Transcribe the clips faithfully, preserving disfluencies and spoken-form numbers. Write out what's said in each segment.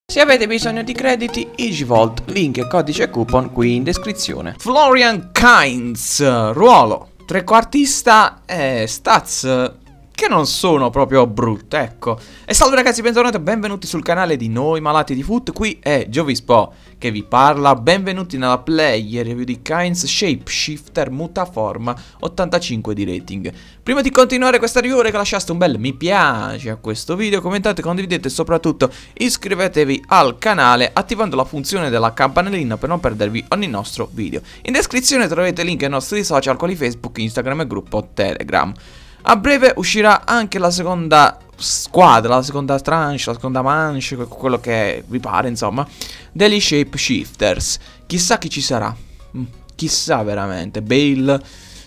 Se avete bisogno di crediti, Easyvault, link e codice coupon qui in descrizione. Florian Kainz, ruolo trequartista e stats che non sono proprio brutte, ecco. E salve ragazzi, bentornati e benvenuti sul canale di Noi Malati di Foot. Qui è Giovispo che vi parla. Benvenuti nella player review di Kainz Shapeshifter Mutaforma ottantacinque di rating. Prima di continuare questa review, che lasciate un bel mi piace a questo video, commentate, condividete e soprattutto iscrivetevi al canale attivando la funzione della campanellina per non perdervi ogni nostro video. In descrizione troverete link ai nostri social quali Facebook, Instagram e gruppo Telegram. A breve uscirà anche la seconda squadra, la seconda tranche, la seconda manche, quello che vi pare, insomma, degli Shapeshifters. Chissà chi ci sarà. Mm, chissà veramente. Bale.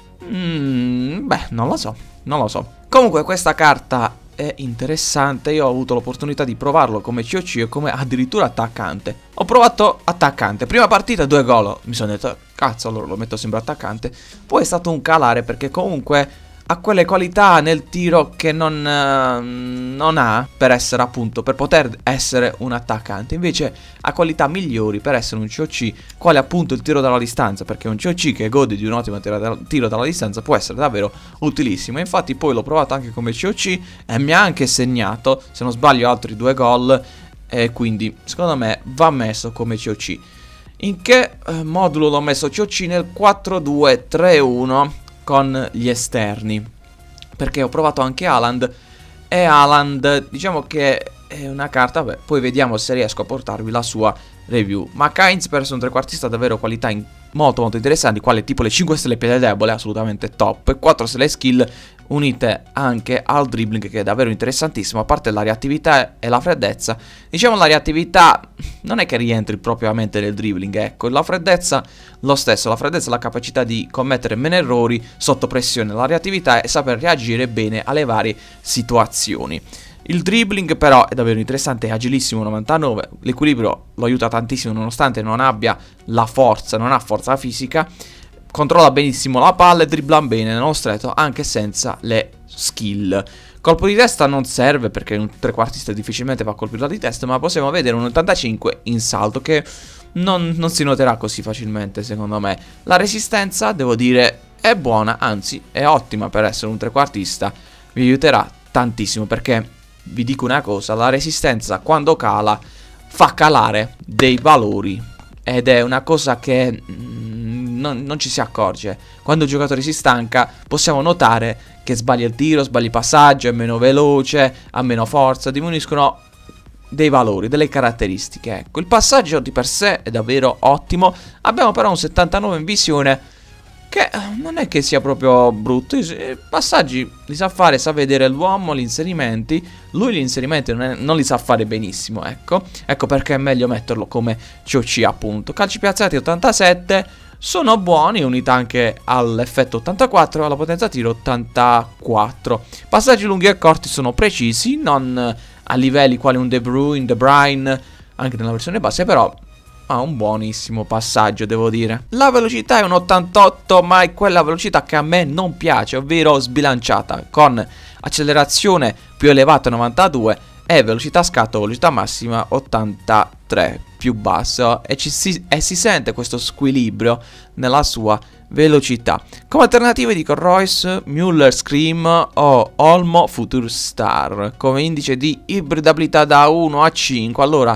Mm, beh, non lo so. Non lo so. Comunque questa carta è interessante. Io ho avuto l'opportunità di provarlo come C O C e come addirittura attaccante. Ho provato attaccante. Prima partita, due gol. Mi sono detto, cazzo, allora lo metto sempre attaccante. Poi è stato un calare perché comunque ha quelle qualità nel tiro che non, uh, non ha per essere appunto, per poter essere un attaccante. Invece ha qualità migliori per essere un C O C, quale appunto il tiro dalla distanza, perché un C O C che gode di un ottimo tiro dalla distanza può essere davvero utilissimo. E infatti poi l'ho provato anche come C O C e mi ha anche segnato, se non sbaglio, altri due gol, e quindi secondo me va messo come C O C. In che eh, modulo l'ho messo C O C? Nel quattro due tre uno con gli esterni, perché ho provato anche Haaland e Haaland diciamo che è una carta, beh, poi vediamo se riesco a portarvi la sua review. Ma Kainz per essere un trequartista ha davvero qualità in molto molto interessanti, quale tipo le cinque stelle piede debole, assolutamente top, e quattro stelle skill unite anche al dribbling, che è davvero interessantissimo. A parte la reattività e la freddezza, diciamo la reattività non è che rientri propriamente nel dribbling, ecco, la freddezza lo stesso, la freddezza è la capacità di commettere meno errori sotto pressione, la reattività è saper reagire bene alle varie situazioni. Il dribbling però è davvero interessante, è agilissimo, novantanove, l'equilibrio lo aiuta tantissimo nonostante non abbia la forza, non ha forza fisica, controlla benissimo la palla e dribbla bene nello stretto anche senza le skill. Colpo di testa non serve perché un trequartista difficilmente va a colpire di testa, ma possiamo vedere un ottantacinque in salto che non, non si noterà così facilmente secondo me. La resistenza, devo dire, è buona, anzi è ottima per essere un trequartista, vi aiuterà tantissimo perché vi dico una cosa, la resistenza quando cala fa calare dei valori ed è una cosa che mm, non, non ci si accorge. Quando il giocatore si stanca possiamo notare che sbaglia il tiro, sbaglia il passaggio, è meno veloce, ha meno forza, diminuiscono dei valori, delle caratteristiche. Ecco, il passaggio di per sé è davvero ottimo, abbiamo però un settantanove in visione che non è che sia proprio brutto. I passaggi li sa fare, sa vedere l'uomo, gli inserimenti. Lui gli inserimenti non, è, non li sa fare benissimo, ecco. Ecco perché è meglio metterlo come C O C appunto. Calci piazzati ottantasette, sono buoni, unita anche all'effetto ottantaquattro e alla potenza tiro ottantaquattro. Passaggi lunghi e corti sono precisi, non a livelli quali un De Bruyne, De Bruyne, anche nella versione bassa, però ha un buonissimo passaggio, devo dire. La velocità è un ottantotto, ma è quella velocità che a me non piace, ovvero sbilanciata, con accelerazione più elevata novantadue e velocità scatto, velocità massima ottantatré, più basso, e, ci si, e si sente questo squilibrio nella sua velocità. Come alternative dico Royce, Müller Scream o Olmo Future Star. Come indice di ibridabilità da uno a cinque, allora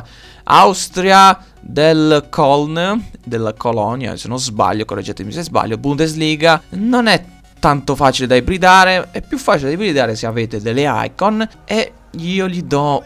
Austria del Köln, della Colonia, se non sbaglio, correggetemi se sbaglio, Bundesliga, non è tanto facile da ibridare, è più facile da ibridare se avete delle icon, e io gli do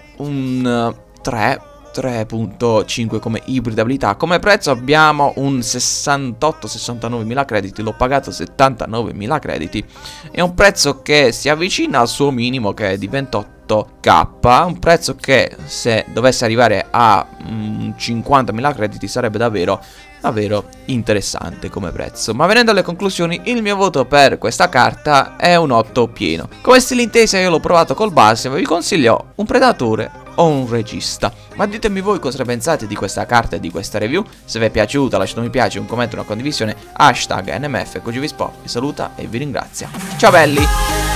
un tre, tre virgola cinque come ibridabilità. Come prezzo abbiamo un sessantotto sessantanove mila crediti, l'ho pagato settantanove mila crediti, è un prezzo che si avvicina al suo minimo che è di ventotto K, un prezzo che se dovesse arrivare a mm, cinquantamila crediti sarebbe davvero davvero interessante come prezzo. Ma venendo alle conclusioni, il mio voto per questa carta è un otto pieno. Come stile intesa io l'ho provato col base, ma vi consiglio un predatore o un regista. Ma ditemi voi cosa ne pensate di questa carta e di questa review. Se vi è piaciuta lasciate un mi piace, un commento, una condivisione, hashtag N M F Giovispo vi saluta e vi ringrazia. Ciao belli!